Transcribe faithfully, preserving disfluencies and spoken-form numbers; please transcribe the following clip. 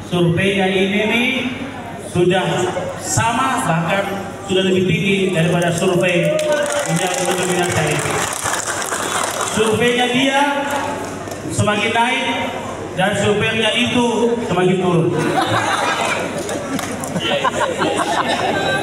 surveinya ini nih sudah sama, bahkan sudah lebih tinggi daripada survei yang untuk minat saya. Surveinya dia semakin naik dan surveinya itu semakin turun.